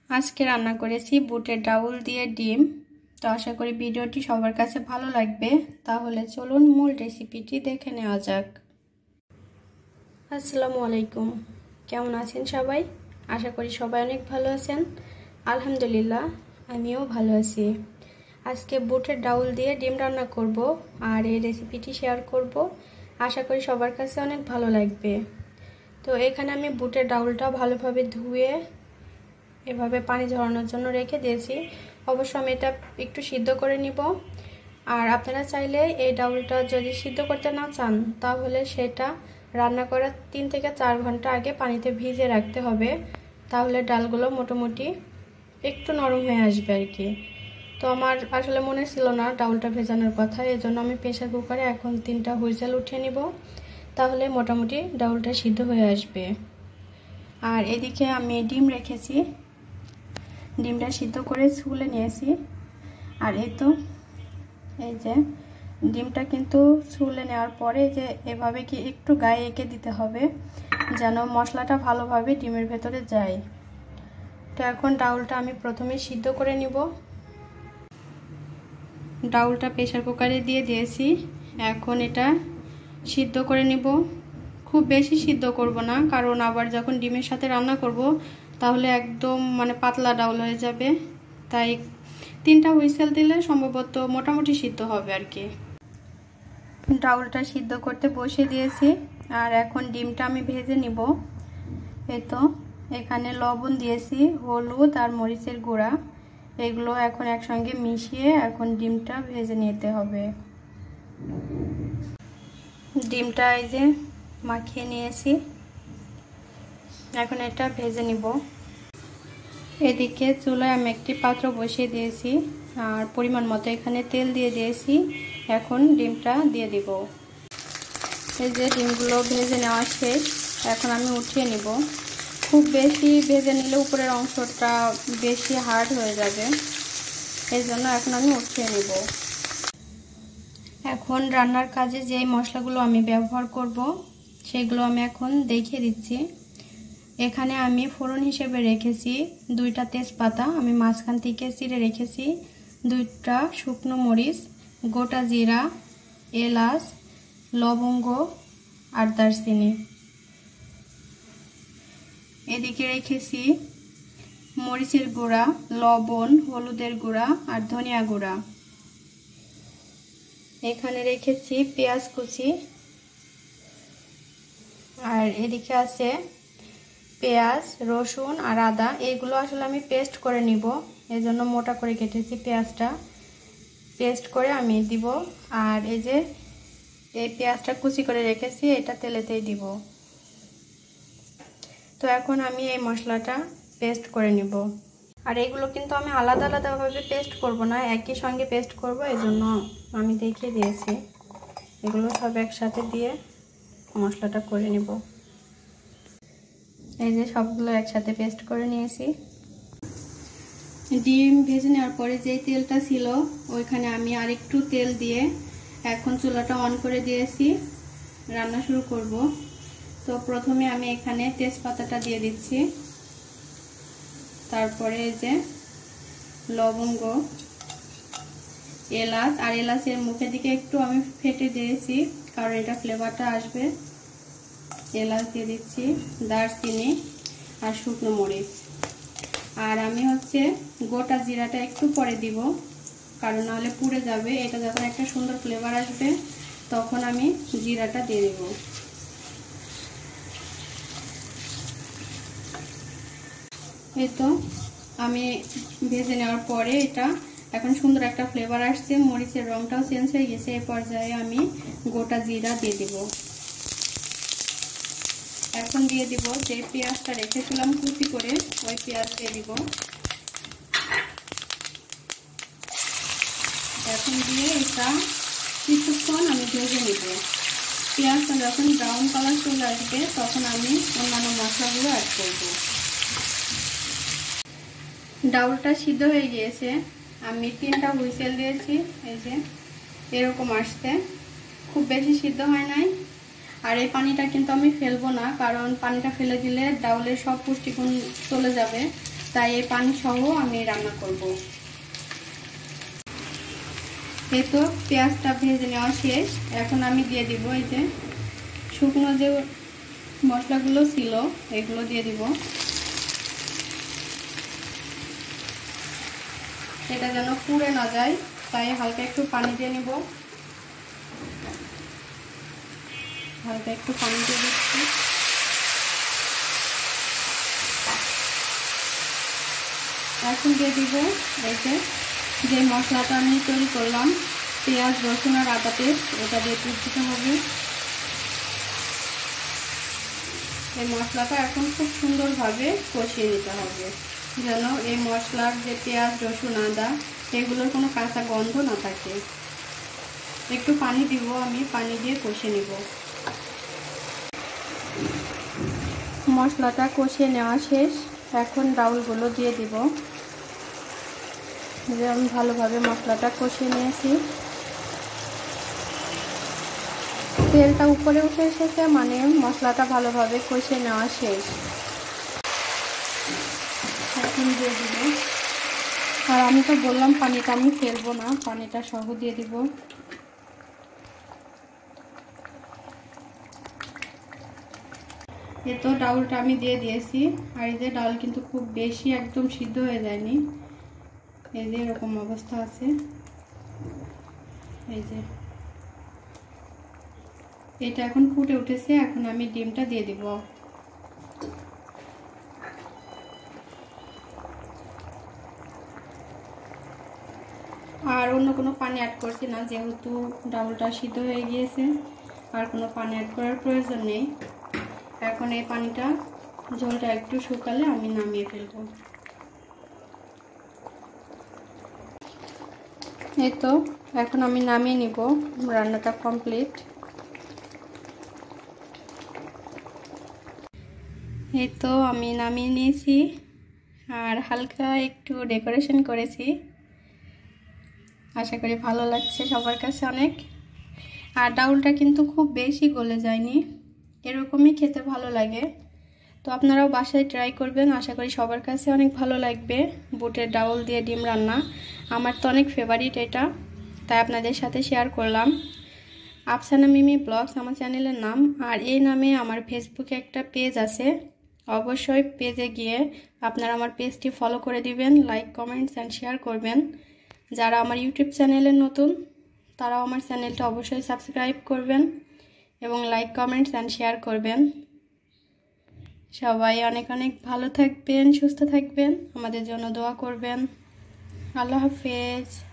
আজকে রান্না করেছি বুটের ডাউল দিয়ে ডিম। তো আশা করি ভিডিওটি সবার কাছে ভালো লাগবে। তাহলে চলুন মূল রেসিপিটি দেখে নেওয়া যাক। আসসালামু আলাইকুম, কেমন আছেন সবাই? আশা করি সবাই অনেক ভালো আছেন। আলহামদুলিল্লাহ, আমিও ভালো আছি। আজকে বুটের ডাউল দিয়ে ডিম রান্না করব আর এই রেসিপিটি শেয়ার করব। আশা করি সবার কাছে অনেক ভালো লাগবে। তো এখানে আমি বুটের ডাউলটা ভালোভাবে ধুয়ে এভাবে পানি ঝরানোর জন্য রেখে দিয়েছি। অবশ্য আমি এটা একটু সিদ্ধ করে নিব। আর আপনারা চাইলে এই ডাউলটা যদি সিদ্ধ করতে না চান তাহলে সেটা রান্না করার 3 থেকে 4 ঘন্টা আগে পানিতে ভিজিয়ে রাখতে হবে। তাহলে ডালগুলো মোটামুটি একটু নরম হয়ে আসবে আর কি। তো আমার আসলে মনে ছিল না ডাউলটা ভেজানোর কথা, এই জন্য আমি প্রেসার কুকারে এখন 3টা হুইসেল উঠিয়ে নিব। তাহলে মোটামুটি ডাউলটা সিদ্ধ হয়ে আসবে। আর এদিকে আমি ডিম রেখেছি, ডিমটা সিদ্ধ করে ছুলে নিয়েছি। আর এই যে ডিমটা কিন্তু ছুলে নেওয়ার পরে যে এভাবে কি একটু গায়ে এঁকে দিতে হবে যেন মশলাটা ভালোভাবে ডিমের ভেতরে যায়। তো এখন ডাউলটা আমি প্রথমে সিদ্ধ করে নিব। ডাউলটা প্রেসার কুকারে দিয়ে দিয়েছি, এখন এটা সিদ্ধ করে নিব। খুব বেশি সিদ্ধ করব না, কারণ আবার যখন ডিমের সাথে রান্না করব তাহলে একদম পাতলা ডাউল হয়ে যাবে। তাই 3টা হুইসেল দিলে সম্ভবত মোটামুটি সিদ্ধ হবে আর কি। ডাউলটা সিদ্ধ করতে বসিয়ে দিয়েছি আর এখন ডিমটা আমি ভেজে নিব। এই তো এখানে লবণ দিয়েছি, হলুদ আর মরিচের গুঁড়া, এগুলো এখন একসঙ্গে মিশিয়ে এখন ডিমটা ভেজে নিতে হবে। ডিমটা এই যে মাখিয়ে নিয়েছি, এখন এটা ভেজে নিব। এদিকে চুলায় আমি একটি পাত্র বসিয়ে দিয়েছি আর পরিমাণ মতো এখানে তেল দিয়ে দিয়েছি। এখন ডিমটা দিয়ে দিব। এই যে ডিমগুলো ভেজে নেওয়া শেষ, এখন আমি উঠিয়ে নিব। খুব বেশি ভেজে নিলে উপরের অংশটা বেশি হার্ড হয়ে যাবে, এই জন্য এখন আমি উঠিয়ে নিব। এখন রান্নার কাজে যেই মশলাগুলো আমি ব্যবহার করব সেগুলো আমি এখন দেখিয়ে দিচ্ছি। এখানে আমি ফোড়ন হিসেবে রেখেছি 2টা তেজপাতা, আমি মাঝখান থেকে চিড়ে রেখেছি 2টা শুকনো মরিচ, গোটা জিরা, এলাচ, লবঙ্গ আর দারচিনি। এদিকে রেখেছি মরিচের গুঁড়া, লবণ, হলুদের গুঁড়া আর ধনিয়া গুঁড়া। এখানে রেখেছি পেঁয়াজ কুচি। আর এদিকে আছে পেঁয়াজ, রসুন আর আদা, এইগুলো আসলে আমি পেস্ট করে নিব, এজন্য মোটা করে কেটেছি। পেঁয়াজটা পেস্ট করে আমি দিব। আর এই যে এই পেঁয়াজটা কুচি করে রেখেছি, এটা তেলেতেই দিব। তো এখন আমি এই মশলাটা পেস্ট করে নিব। আর এগুলো কিন্তু আমি আলাদা আলাদাভাবে পেস্ট করব না, একই সঙ্গে পেস্ট করব, এজন্য আমি দেখিয়ে দিয়েছি। এগুলো সব একসাথে দিয়ে মশলাটা করে নিব। এই যে সবগুলো একসাথে পেস্ট করে নিয়েছি। ডিম ভেজে নেওয়ার পরে যেই তেলটা ছিল ওইখানে আমি আরেকটু তেল দিয়ে এখন চুলাটা অন করে দিয়েছি, রান্না শুরু করব। তো প্রথমে আমি এখানে তেজপাতাটা দিয়ে দিচ্ছি, তারপরে এই যে লবঙ্গ, এলাচ, আর এলাচের মুখের দিকে একটু আমি ফেটে দিয়েছি কারণ এটা ফ্লেভারটা আসবে। এলাচ দিয়ে দিচ্ছি, দারচিনি আর শুকনো মরিচ। আর আমি গোটা জিরাটা একটু পরে দিব, কারণ নাহলে পুড়ে যাবে। এটা যখন একটা সুন্দর ফ্লেভার আসবে তখন আমি জিরাটা দিয়ে দেব। এই তো আমি ভেজে নেওয়ার পরে এটা এখন সুন্দর একটা ফ্লেভার আসছে, মরিচের রংটাও চেঞ্জ হয়ে গেছে। এই পর্যায়ে আমি গোটা জিরা দিয়ে দিব। এখন দিয়ে দিব যে পেঁয়াজটা রেখেছিলাম কুচি করে, ওই পেঁয়াজ দিয়ে দিব। এখন দিয়ে এটা কিছুক্ষণ আমি ভেজে নিব। পেঁয়াজটা যখন ব্রাউন কালার চলে আসবে তখন আমি অন্যান্য মশলাগুলো অ্যাড করব। ডাউলটা সিদ্ধ হয়ে গিয়েছে, আমি 3টা হুইসেল দিয়েছি। এই যে এরকম আসছে, খুব বেশি সিদ্ধ হয় নাই। আর এই পানিটা কিন্তু আমি ফেলবো না, কারণ পানিটা ফেলে দিলে ডাউলের সব পুষ্টিগুণ চলে যাবে। তাই এই পানি সহ আমি রান্না করব। এই তো পেঁয়াজটা ভেজে নেওয়া শেষ। এখন আমি দিয়ে দিব এই যে শুকনো যে মশলাগুলো ছিল এগুলো দিয়ে দিব। এটা যেন পুড়ে না যায় তাই হালকা একটু পানি দিয়ে নিব। হালকা একটু পানি দিয়ে দিচ্ছি। এখন দিয়ে দিব এই যে মশলাটা আমি তৈরি করলাম, পেঁয়াজ রসুন আর আদা পেস্ট, এটা দিয়ে দিতে হবে। এই মশলাটা এখন খুব সুন্দরভাবে কষিয়ে নিতে হবে যেন এই মশলার যে পেঁয়াজ রসুন আদা এগুলোর কোনো কাঁচা গন্ধ না থাকে। একটু পানি দিব, আমি পানি দিয়ে কষিয়ে নিব। মশলাটা কষিয়ে নেওয়া শেষ। এখন ডাউলগুলো দিয়ে দিব। যে আমি ভালোভাবে মশলাটা কষিয়ে নিয়েছি, তেলটা উপরে উঠে এসেছে, মানে মশলাটা ভালোভাবে কষিয়ে নেওয়া শেষ। এখন দিয়ে দিব, আর আমি তো বললাম পানিটা আমি ফেলবো না, পানিটা সহ দিয়ে দিব। এই তো ডাউলটা আমি দিয়ে দিয়েছি। আর এই যে ডাল কিন্তু খুব বেশি একদম সিদ্ধ হয়ে যায়নি, এই যে এরকম অবস্থা আছে। এই যে এটা এখন ফুটে উঠেছে। এখন আমি ডিমটা দিয়ে দিব। আর অন্য কোনো পানি অ্যাড করছি না, যেহেতু ডাউলটা সিদ্ধ হয়ে গিয়েছে, আর কোনো পানি অ্যাড করার প্রয়োজন নেই। এখন এই পানিটা ঝোলটা একটু শুকালে আমি নামিয়ে ফেলব। এই তো এখন আমি নামিয়ে নিব, রান্নাটা কমপ্লিট। এই তো আমি নামিয়ে নিয়েছি, আর হালকা একটু ডেকোরেশন করেছি। আশা করি ভালো লাগছে সবার কাছে অনেক। আর ডাউলটা কিন্তু খুব বেশি গলে যায়নি, এরকমই খেতে ভালো লাগে। তো আপনারাও বাসায় ট্রাই করবেন, আশা করি সবার কাছে অনেক ভালো লাগবে। বুটের ডাউল দিয়ে ডিম রান্না আমার তো অনেক ফেভারিট এটা, তাই আপনাদের সাথে শেয়ার করলাম। আফসানা মিমি ব্লগস আমার চ্যানেলের নাম, আর এই নামে আমার ফেসবুকে একটা পেজ আছে। অবশ্যই পেজে গিয়ে আপনারা আমার পেজটি ফলো করে দিবেন, লাইক কমেন্টস অ্যান্ড শেয়ার করবেন। যারা আমার ইউটিউব চ্যানেলে নতুন তারাও আমার চ্যানেলটা অবশ্যই সাবস্ক্রাইব করবেন এবং লাইক কমেন্টস অ্যান্ড শেয়ার করবেন। সবাই অনেক অনেক ভালো থাকবেন, সুস্থ থাকবেন, আমাদের জন্য দোয়া করবেন। আল্লাহ হাফেজ।